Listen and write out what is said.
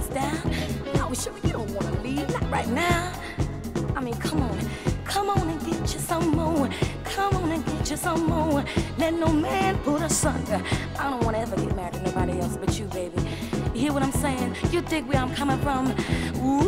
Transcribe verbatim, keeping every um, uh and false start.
this down. No, sure, you don't wanna leave, not right now. I mean, come on, come on and get you some more. Come on and get you some more. Let no man put us under. I don't wanna ever get married to nobody else but you, baby. You hear what I'm saying? You dig where I'm coming from? Ooh.